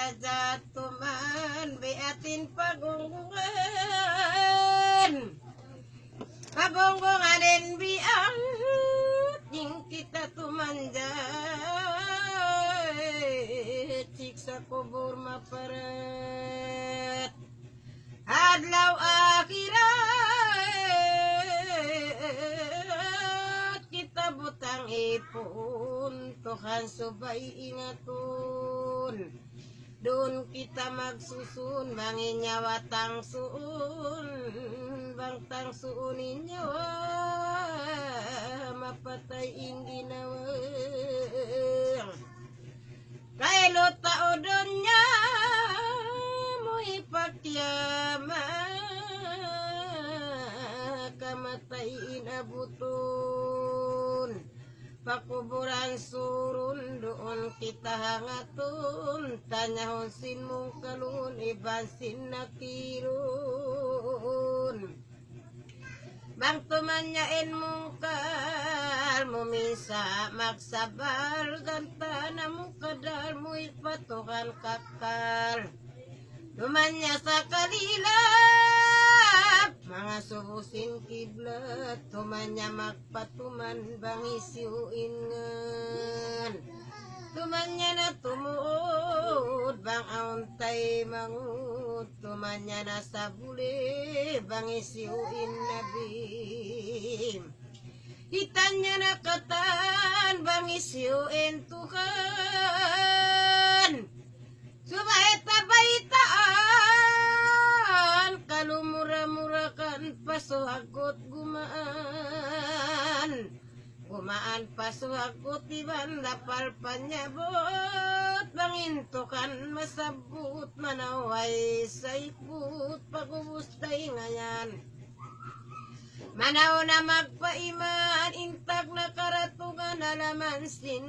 tajatuman beatin pagunggungan pagunggungan biang ning kita tumanjay siksa kubur maparat adlaw akhirat kita butang ipon Tuhan subay ingatun doon kita magsusun bangin nyawa tangsuun bang tangsuunin nyawa mapatay ing ginawa kailo tao doon niya mo ipakyama kamatay inabutun pakuburan surun doon kita hangatun tanyahon sin mong kalun ibansin nakirun bang tumanyain mong kal mumisa magsabal ganta na mong kadal mo ipatukan kakal tumanya sa kalilap mga subusin kiblat tumanya magpatuman bang isiuingan tumanya na tumuod bang auntay mangut tumanya na sabuli bang isiuin nabim itanya na katan bang isiuin Tuhan subaita baitaan kalumura-murakan pasuhagot gumaan pasuhagot iban lapal panyabot bangintukan masabut manaway saiput pagubustay ngayan manaw na magpaiman intag na karatungan alaman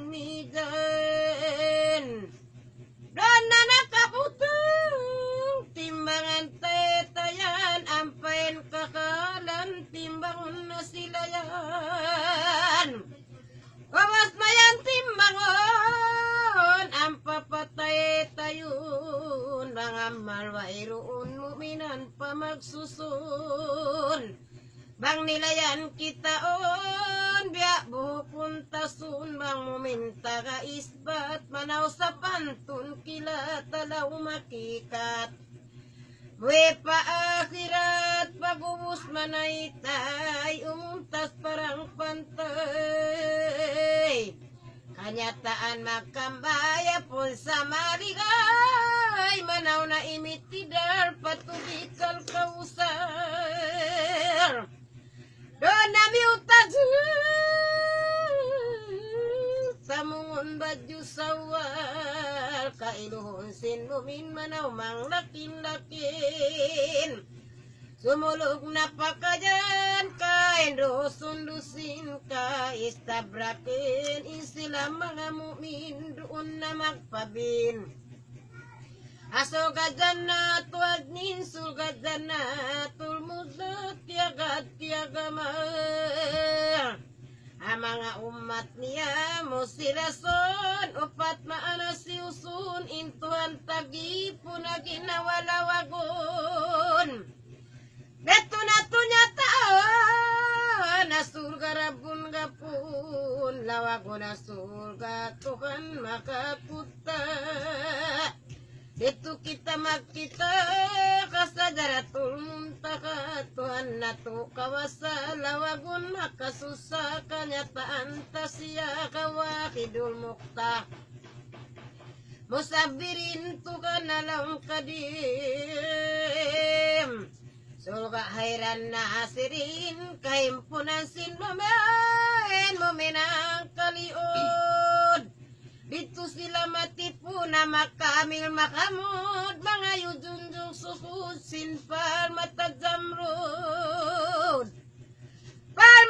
sinmidan doon na nakaputong timbangan tetayan ampain kakalan timbangon na sila yan wawas mayan timbangon ampapatay tayun mga malwairoon muminan pa magsusun bang nilayan kita on biya bukun tasun bang muminta ka isbat manaw sa pantun kila talaw makikat buwe pa akhirat pagubus manaytay umuntas parang pantay kanyataan makambaya pun sa maligay manaw na imitidar patubikal kausar doon nami utag sa mungon badyo sawal kailuhon sin lumin manaw mang lakin-lakin sumulog na pakayan kain dosun-dusin ka istabrakin isila mga mumin doon na magpabin asogadan na tuwag ninsulgadan na tulmudot tiagad-tiaga ang mga umat niya mo silason upat maana siusun intuan tagipon na ginawalawagon beto na to niya taon na surga rabun gapun lawagon na surga Tuhan makaputa itu kita makita kasajaratul muntaka Tuhan na to kawasa lawagun makasusah kanyataan tasya kawakidul mukta musabirin Tuhan alam kadim surga hairan na asirin kahimpunan sin mumenang kaliod dito sila matipu na makamil makamod mga yudunjong sukud sinpal matadzamrod pal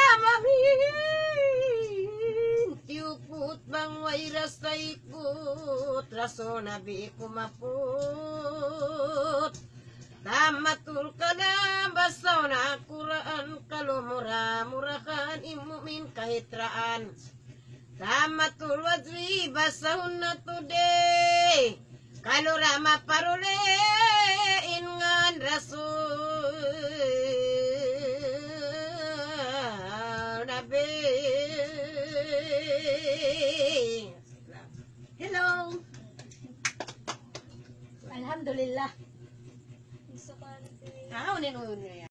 matamamin tiuput bang wairas sa ikut raso nabi kumaput tamatul ka na basaw na kuraan kalumura-murakan imumin kahitraan Tamatul wadri basahun na today Kalau rama parule ingan rasul nabi. Hello. Alhamdulillah. Bisa ka. Ah, unin